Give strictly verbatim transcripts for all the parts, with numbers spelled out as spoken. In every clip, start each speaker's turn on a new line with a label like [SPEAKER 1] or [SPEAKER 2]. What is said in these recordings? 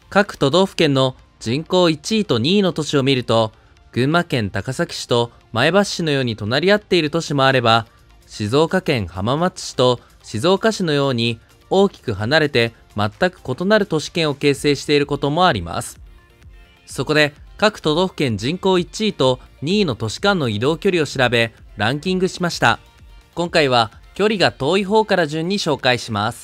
[SPEAKER 1] 各都道府県の人口いちいとにいの都市を見ると、群馬県高崎市と前橋市のように隣り合っている都市もあれば、静岡県浜松市と静岡市のように大きく離れて全く異なる都市圏を形成していることもあります。そこで各都道府県人口いちいとにいの都市間の移動距離を調べランキングしました。今回は距離が遠い方から順に紹介します。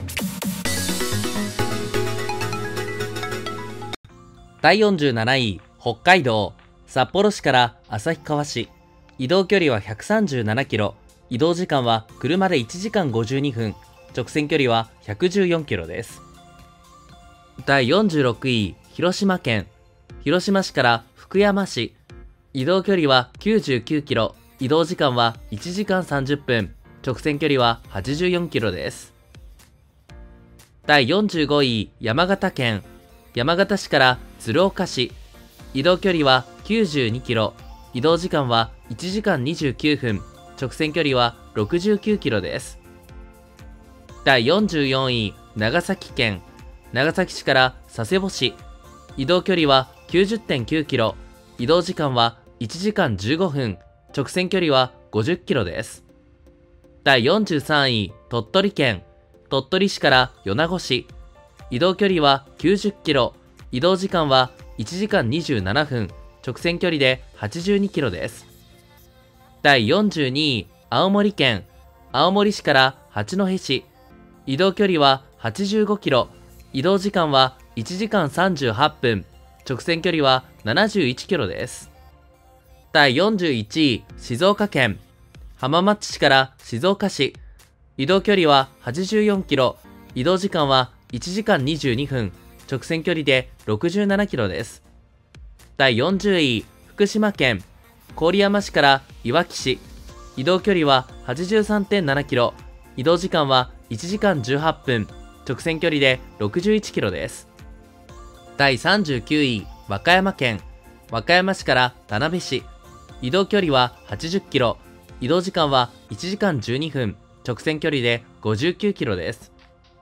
[SPEAKER 1] だいよんじゅうなないい、北海道札幌市から旭川市。移動距離はひゃくさんじゅうななキロ、移動時間は車でいちじかんごじゅうにふん、直線距離はひゃくじゅうよんキロです。だいよんじゅうろくいい、広島県広島市から福山市。移動距離はきゅうじゅうきゅうキロ、移動時間はいちじかんさんじゅっぷん、直線距離ははちじゅうよんキロです。だいよんじゅうごい、山形県山形市から鶴岡市。移動距離はきゅうじゅうにキロ、移動時間はいちじかんにじゅうきゅうふん、直線距離はろくじゅうきゅうキロです。だいよんじゅうよんい、長崎県長崎市から佐世保市。移動距離は きゅうじゅってんきゅうキロ、移動時間はいちじかんじゅうごふん、直線距離はごじゅっキロです。だいよんじゅうさんい、鳥取県鳥取市から米子市。移動距離はきゅうじゅっキロ、移動時間はいちじかんにじゅうななふん、直線距離ではちじゅうにキロです。だいよんじゅうにい、青森県青森市から八戸市。移動距離ははちじゅうごキロ、移動時間はいちじかんさんじゅうはっぷん、直線距離はななじゅういちキロです。だいよんじゅういちい、静岡県浜松市から静岡市。移動距離ははちじゅうよんキロ、移動時間はいちじかんにじゅうにふん、直線距離でろくじゅうななキロです。だいよんじゅうい、福島県郡山市からいわき市。移動距離は はちじゅうさんてんななキロ、移動時間はいちじかんじゅうはっぷん、直線距離でろくじゅういちキロです。だいさんじゅうきゅうい、和歌山県和歌山市から田辺市。移動距離ははちじゅっキロ、移動時間はいちじかんじゅうにふん、直線距離でごじゅうきゅうキロです。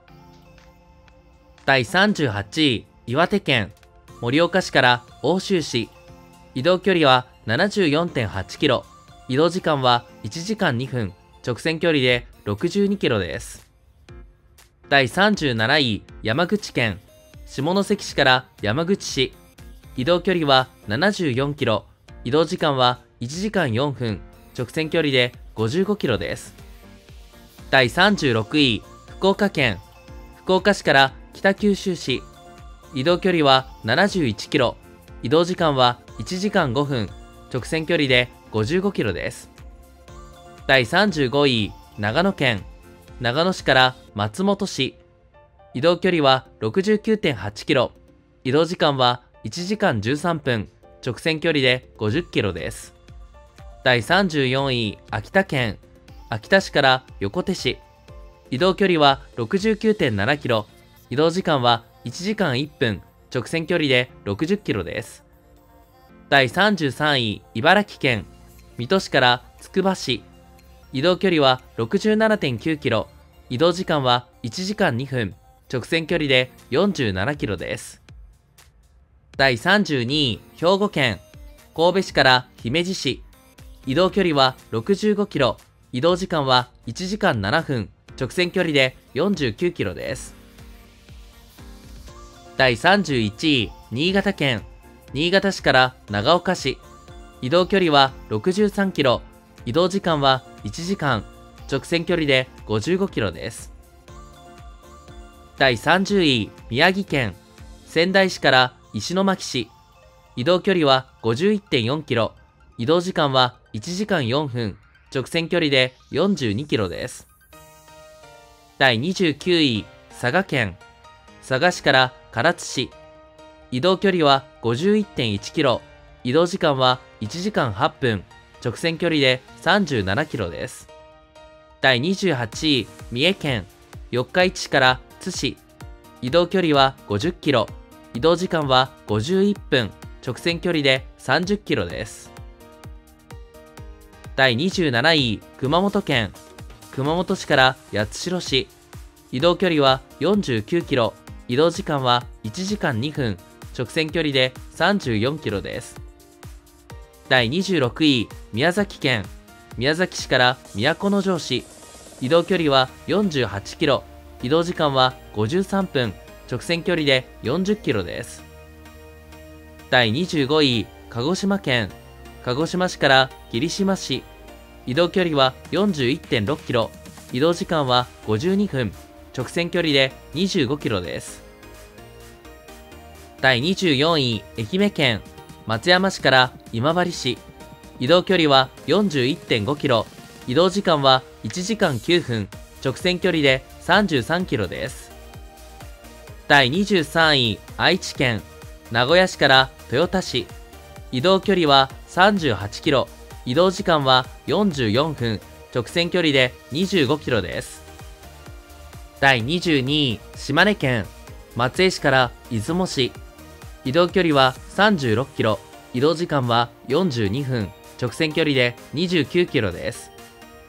[SPEAKER 1] だいさんじゅうはちい、岩手県盛岡市から奥州市。移動距離は ななじゅうよんてんはちキロ、移動時間はいちじかんにふん、直線距離でろくじゅうにキロです。だいさんじゅうなないい、山口県下関市から山口市。移動距離はななじゅうよんキロ、移動時間はいちじかんよんふん、直線距離でごじゅうごキロです。だいさんじゅうろくい、福岡県福岡市から北九州市。移動距離はななじゅういちキロ、移動時間はいちじかんごふん、直線距離でごじゅうごキロです。だいさんじゅうごい、長野県長野市から松本市。移動距離は ろくじゅうきゅうてんはちキロ、移動時間はいちじかんじゅうさんぷん、直線距離でごじゅっキロです。だいさんじゅうよんい、秋田県秋田市から横手市。移動距離は ろくじゅうきゅうてんななキロ、移動時間はいちじかんいっぷん、直線距離でろくじゅっキロです。だいさんじゅうさんい、茨城県水戸市からつくば市。移動距離は ろくじゅうななてんきゅうキロ、移動時間はいちじかんにふん、直線距離でよんじゅうななキロです。だいさんじゅうにい、兵庫県神戸市から姫路市。移動距離はろくじゅうごキロ、移動時間はいちじかんななふん、直線距離でよんじゅうきゅうキロです。だいさんじゅういちい、新潟県新潟市から長岡市。移動距離はろくじゅうさんキロ、移動時間はいちじかん、直線距離でごじゅうごキロです。だいさんじゅうい、宮城県仙台市から石巻市。移動距離は ごじゅういってんよんキロ、移動時間はいちじかんよんふん、直線距離でよんじゅうにキロです。だいにじゅうきゅうい、佐賀県佐賀市から唐津市。移動距離は ごじゅういってんいちキロ、移動時間はいちじかんはっぷん、直線距離でさんじゅうななキロです。だいにじゅうはちい、三重県四日市市から津市。移動距離はごじゅっキロ、移動時間はごじゅういっぷん、直線距離でさんじゅっキロです。だいにじゅうなないい、熊本県熊本市から八代市。移動距離はよんじゅうきゅうキロ、 移動時間はいちじかんにふん、直線距離でさんじゅうよんキロです。だいにじゅうろくい、宮崎県。宮崎市から都城市。移動距離はよんじゅうはちキロ、移動時間はごじゅうさんぷん、直線距離でよんじゅっキロです。だいにじゅうごい、鹿児島県。鹿児島市から霧島市。移動距離は よんじゅういってんろっキロ、移動時間はごじゅうにふん、直線距離でにじゅうごキロです。だいにじゅうよんい、愛媛県。松山市から今治市。移動距離は よんじゅういってんごキロ、移動時間はいちじかんきゅうふん、直線距離でさんじゅうさんキロです。だいにじゅうさんい、愛知県。名古屋市から豊田市。移動距離はさんじゅうはちキロ、移動時間はよんじゅうよんふん、直線距離でにじゅうごキロです。だいにじゅうにい、島根県。松江市から出雲市。移動距離はさんじゅうろっキロ、移動時間はよんじゅうにふん、直線距離でにじゅうきゅうキロです。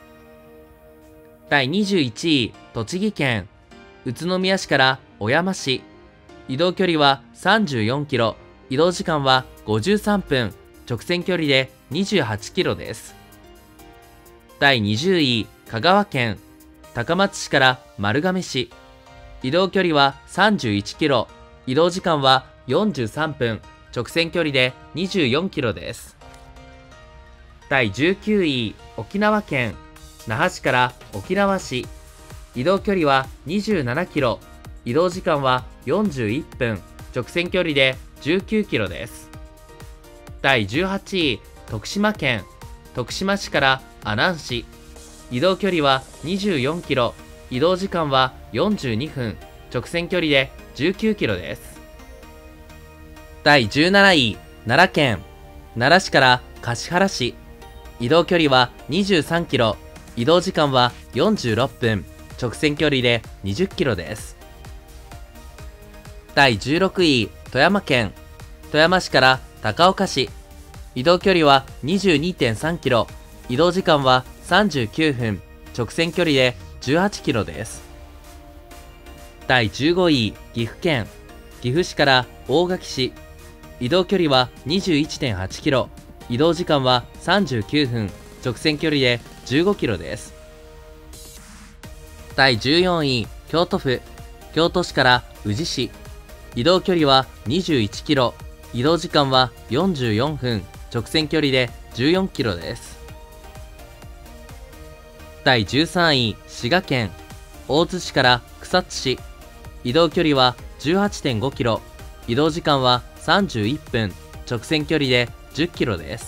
[SPEAKER 1] だいにじゅういちい、栃木県。宇都宮市から小山市。移動距離はさんじゅうよんキロ、移動時間はごじゅうさんぷん、直線距離でにじゅうはちキロです。だいにじゅうい、香川県。高松市から丸亀市。移動距離はさんじゅういちキロ、移動時間はよんじゅうさんぷん、直線距離でにじゅうよんキロです。だいじゅうきゅうい、沖縄県。那覇市から沖縄市。移動距離はにじゅうななキロ、移動時間はよんじゅういっぷん、直線距離でじゅうきゅうキロです。だいじゅうはちい、徳島県。徳島市から阿南市。移動距離はにじゅうよんキロ、移動時間はよんじゅうにふん、直線距離でじゅうきゅうキロです。だいじゅうなない、奈良県。奈良市から橿原市。移動距離はにじゅうさんキロ、移動時間はよんじゅうろっぷん、直線距離でにじゅっキロです。だいじゅうろくい、富山県。富山市から高岡市。移動距離は にじゅうにてんさんキロ、移動時間はさんじゅうきゅうふん、直線距離でじゅうはちキロです。だいじゅうごい、岐阜県。岐阜市から大垣市。移動距離は にじゅういってんはちキロ、移動時間はさんじゅうきゅうふん、直線距離でじゅうごキロです。だいじゅうよんい、京都府。京都市から宇治市。移動距離はにじゅういちキロ、移動時間はよんじゅうよんふん、直線距離でじゅうよんキロです。だいじゅうさんい、滋賀県。大津市から草津市。移動距離は じゅうはちてんごキロ、移動時間はさんじゅういっぷん、直線距離でじゅっキロです。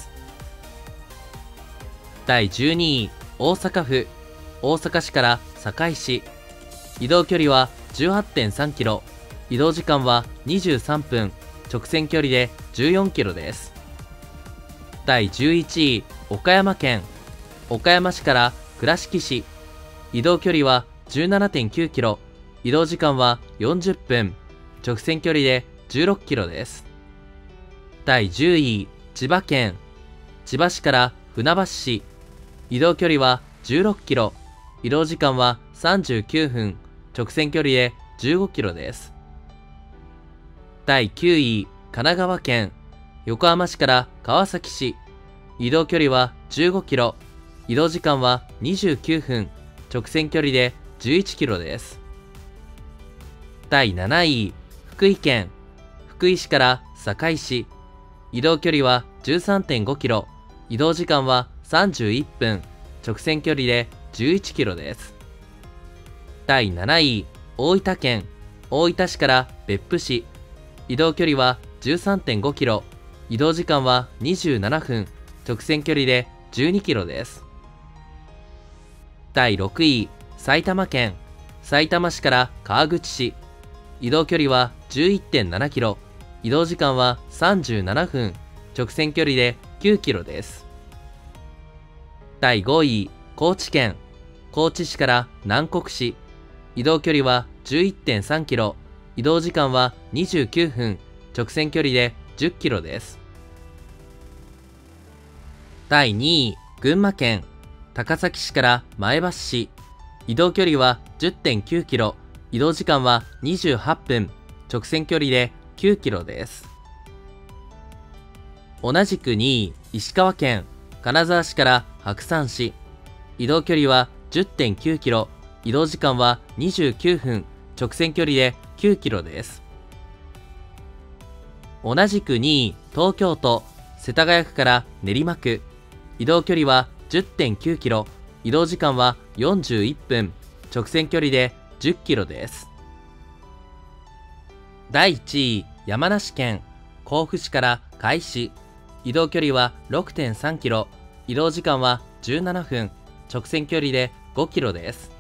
[SPEAKER 1] だいじゅうにい、大阪府。大阪市から堺市。移動距離は じゅうはちてんさんキロ、移動時間はにじゅうさんぷん、直線距離でじゅうよんキロです。だいじゅういちい、岡山県。岡山市から倉敷市。移動距離は じゅうななてんきゅうキロ、移動時間はよんじゅっぷん、直線距離でじゅうろっキロです。だいじゅうい、千葉県。千葉市から船橋市。移動距離はじゅうろっキロ、移動時間はさんじゅうきゅうふん、直線距離でじゅうごキロです。だいきゅうい、神奈川県。横浜市から川崎市。移動距離はじゅうごキロ、移動時間はにじゅうきゅうふん、直線距離でじゅういちキロです。だいなないい、福井県。福井市から坂井市。移動距離は じゅうさんてんごキロ、移動時間はさんじゅういっぷん、直線距離でじゅういちキロです。だいなないい、大分県。大分市から別府市。移動距離は じゅうさんてんごキロ、移動時間はにじゅうななふん、直線距離でじゅうにキロです。だいろくい、埼玉県。埼玉市から川口市。移動距離は じゅういってんななキロ、移動時間はさんじゅうななふん、直線距離できゅうキロです。だいごい、高知県。高知市から南国市。移動距離は じゅういってんさんキロ、移動時間はにじゅうきゅうふん、直線距離でじゅっキロです。だいにい、群馬県。高崎市から前橋市。移動距離は じゅってんきゅうキロ、移動時間はにじゅうはっぷん、 直線距離できゅうキロです。同じくにい、石川県金沢市から白山市。移動距離は じゅってんきゅうキロ、移動時間はにじゅうきゅうふん、直線距離できゅうキロです。同じくにい、東京都世田谷区から練馬区。移動距離は じゅってんきゅうキロ、移動時間はよんじゅういっぷん、直線距離でじゅっキロです。だいいちい、山梨県甲府市から甲斐市。移動距離は ろくてんさんキロ、移動時間はじゅうななふん、直線距離でごキロです。